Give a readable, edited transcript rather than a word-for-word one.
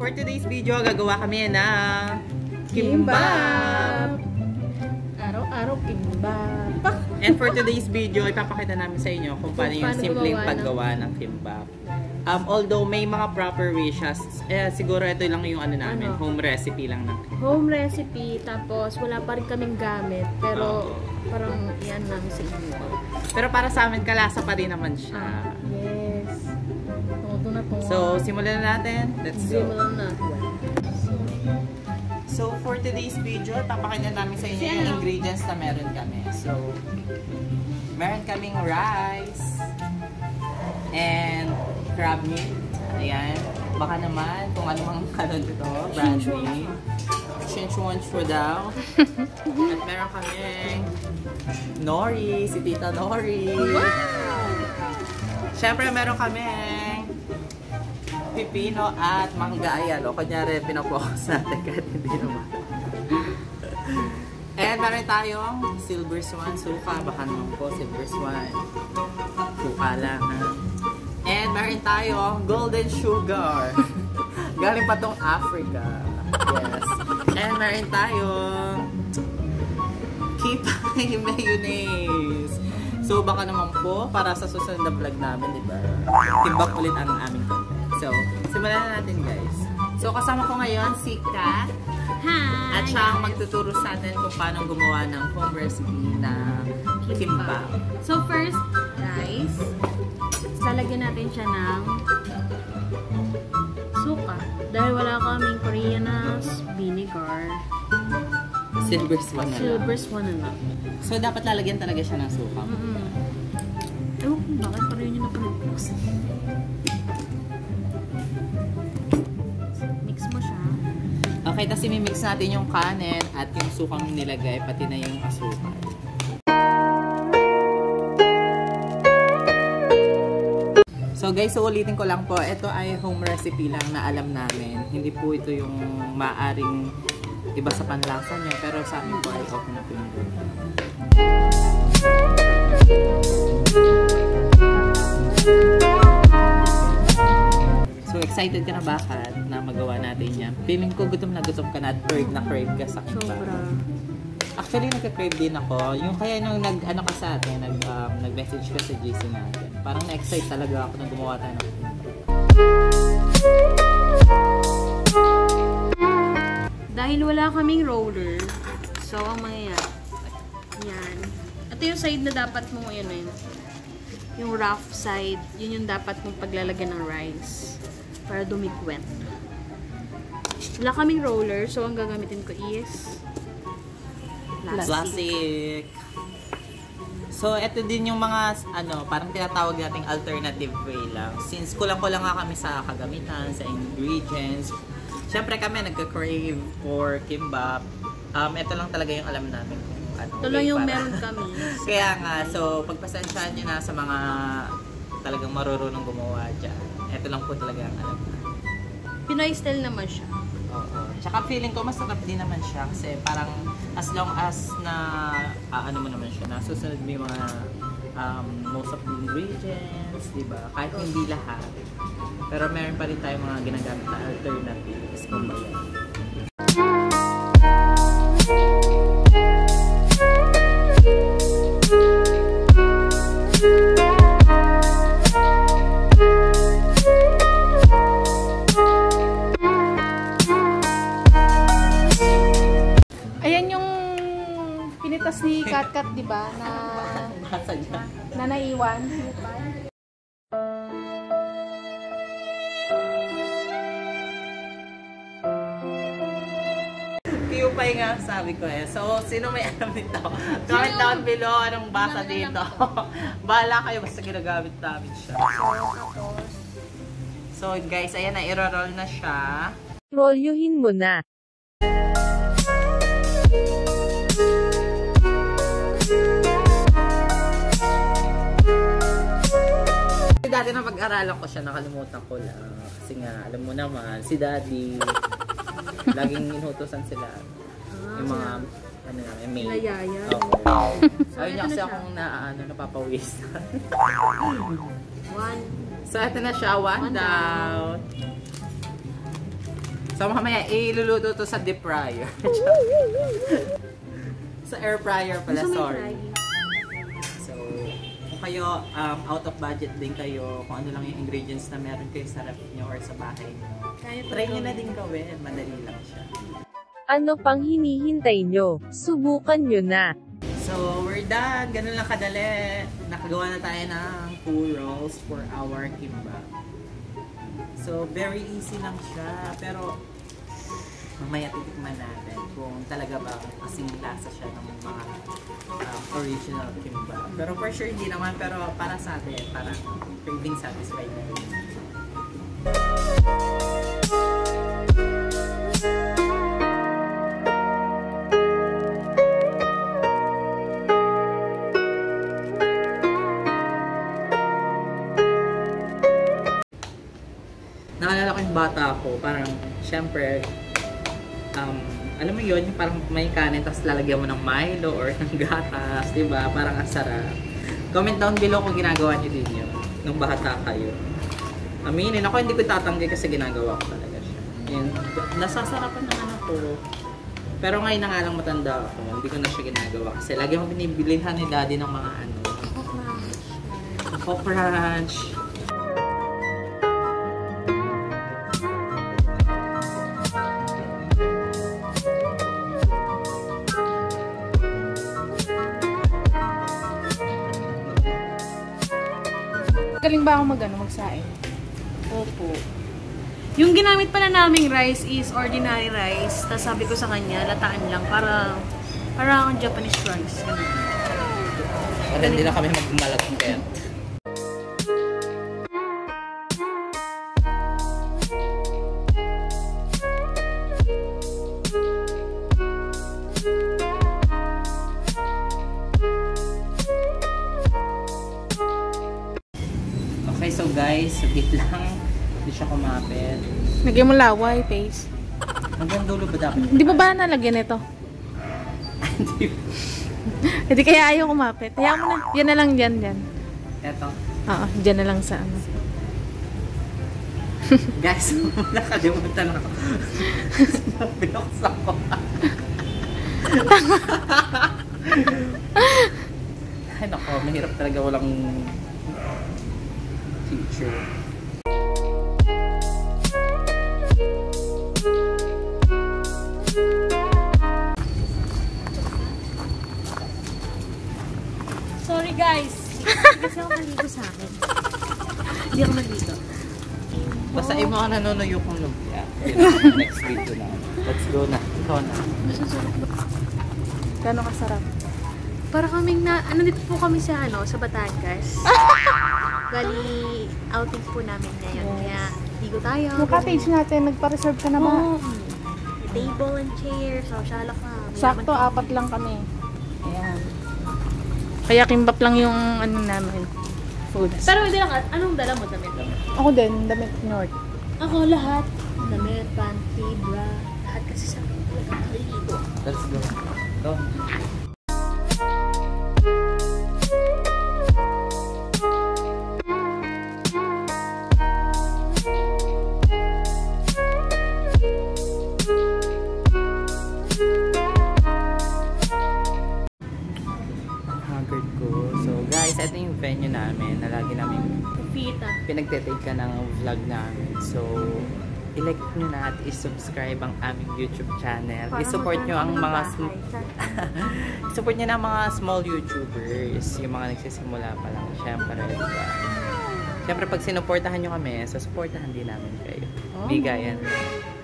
for today's video, gagawa kami ng kimbap. Araw-araw kimbap. And for today's video, ipapakita namin sa inyo kung paano yung simpleng paggawa ng kimbap. Although may mga proper ways siya, siguro ito lang yung namin, home recipe lang ng kimbap. Home recipe, tapos wala pa rin kaming gamit, pero parang yan lang sa inyo. Pero para sa amin, kalasa pa rin naman siya. Yes. So, simulan na natin. Let's go. Simulan na. So, for today's video, papakita namin sa inyo yung ingredients na meron kami. So, meron kaming rice and crab meat. Ayan. Baka naman kung ano mang kanon ito, brand name. Sichuan daw. At meron kaming nori, si Tita Nori. Wow! Siyempre, meron kaming pipino at mangga. Ayan, o. Kunyari, pinapokus natin kahit hindi naman. And meron tayong silver swan suka. Baka naman po, silver swan. Suka lang, ha? And meron tayong golden sugar. Galing pa tong Africa. Yes. And meron tayong kipay mayonnaise. So, baka naman po, para sa susunod na vlog namin, diba? Timbak ulit ang aming content. So, simulan na natin, guys. So, kasama ko ngayon si Kat. Hi! At siya ang magtuturo sa atin kung paano gumawa ng home recipe na kimbap. So, first, rice. Lalagyan natin siya ng suka. Dahil wala kaming Korean vinegar. Silver swan na lang. Silver swan na lang. So, dapat lalagyan talaga siya ng suka. Ewan kung bakit pareho nyo na pinag-box. Mix mo siya. Okay, tapos imimix natin yung kanin at yung sukang nilagay, pati na yung asukal. So guys, so ulitin ko lang po, ito ay home recipe lang na alam namin. Hindi po ito yung maaring iba sa panlasa niya, pero sa amin po ay okay na po yung So excited ka na ba, Kat, na magawa natin yan? Feeling ko gutom na crave na crave ka sa kimbap. Sobra. Actually, nagka-crave din ako. Yung kaya nung nag-ano ka sa atin, nag-message ka sa GC natin. Parang na-excite talaga ako na gumawa tayo ng kimbap. Dahil wala kaming roller, so ang mangyayari, yan. Ito yung side na dapat mong, yung rough side, yun yung dapat mong paglalagyan ng rice para dumikwet. Wala kaming roller, so ang gagamitin ko is Plastic. So, ito din yung mga, parang tinatawag nating alternative way lang. Since kulang-kulang nga kami sa kagamitan, sa ingredients, siyempre kami nagka-crave for kimbap. Ito lang talaga yung alam namin. Ito lang yung meron kami. Kaya nga, so pagpasensyahan nyo na sa mga talagang marurunong gumawa dyan. Ito lang po talaga ang alam namin. Pinoy style naman siya. Oo. Tsaka feeling ko masarap din naman siya kasi parang as long as na mo naman siya, na susunod mo yung mga most of the ingredients, diba? Kahit hindi lahat. Pero meron pa rin tayong mga ginagamit na alternatives kung ba yan. Ayan yung pinitas ni Kat, diba? Na naiwan. Kiyupay nga sabi ko eh. So, sino may alam nito? Comment down below anong basa dito. Bahala kayo, basta ginagamit namin siya. So, guys, ayan na, i-roll na siya. Rolyuhin mo na. Dati na pag-aralan ko siya, nakalimutan ko lang. Kasi nga, alam mo naman, si Daddy, laging inutusan sila. Yung mga, maid. Nayaya. Ayun niya kasi akong napapawis. One. So, ito na siya, one down. So mamaya, iluluto to sa deep fryer. Sa air fryer pala, Gusto mo sorry. i-try? So, kung kayo, out of budget din kayo, kung ano lang yung ingredients na meron kayo sa ref nyo or sa bahay nyo, try nyo na din gawin. Madali lang siya. Ano pang hinihintay nyo? Subukan nyo na. So, we're done. Ganun lang kadali. Nakagawa na tayo ng 2 rolls for our kimbap. So, very easy lang siya. Pero, mamaya titikman natin kung talaga ba kasing lasa siya ng mga original kimbap. Pero for sure, hindi naman. Pero para sa atin, parang craving satisfied na rin. Naalala ko yung bata ko, parang, syempre, alam mo yun, yung parang may kanin, tapos lalagyan mo ng Milo or ng gatas, diba? Parang ang sarap. Comment down below kung ginagawa nyo din yun, nung bata kayo. Aminin ako, hindi ko tatanggi kasi ginagawa ko talaga siya. And, nasasarapan naman ako. Pero ngayon na nga lang matanda ako, hindi ko na siya ginagawa. Kasi lagi mo binibilihan ni daddy ng mga ano. Pop Ranch. Galing ba ako magsaing? Opo. Yung ginamit pala naming rice is ordinary rice. Tapos sabi ko sa kanya, lataan lang para ang Japanese rice. Para hindi na kami magmalag kaya. Okay, so guys, wait lang. Hindi siya kumapit. Lagyan mo laway, face. Hanggang dulo ba dapat? Hindi ba nalagyan ito? Hindi kaya ayaw kumapit. Hayaan mo na. Yan na lang dyan. Eto. Oo, dyan na lang sa ano. Guys, nakalimutan ako. Binuksan ko. Ay nako, mahirap talaga walang teacher. Sorry guys! Kasi ako maligo sa akin. Hindi ako maligo. Basta yung mga nanonoyo kong lumpia. Next video na. Let's go na. Ikaw na. Gano'ng kasarap? Para kaming nandito po kami sa sa Batangas. Bali, outing po namin ngayon. Yes. Kaya, ligo tayo. Yung cottage natin, nagpa-reserve ka na ba? Oo. Table and chair. So, sala ka. Sakto, 4 lang kami. Ayan. Kaya kimbap lang yung ano namin. Foods. Pero hindi lang, anong dala mo? Damit? Ako din, damit North. Ako lahat. Damit, panty, bra. Lahat kasi sa akin. Talagang kaliligo. Let's go. Go. Haggard ko. So guys, ito yung venue namin na lagi namin Pita. pinagtitake ka ng vlog namin. So, i-like nyo na at i-subscribe ang aming YouTube channel. I-support nyo ang mga support nyo na ang mga small YouTubers, yung mga nagsisimula pa lang. Siyempre, diba? Siyempre, pag sinuportahan nyo kami, so supportahan din namin kayo. Bigayan.